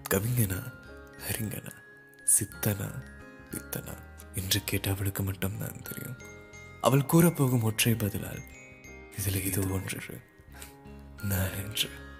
கவிஞனா, அறிஞனா, சித்தனா, பித்தனா என்று கேட்ட அவளுக்கு மட்டும்தான் தெரியும். அவள் கூறப்போகும் ஒற்றை பதிலால் இதில் இது ஒன்று நான் என்று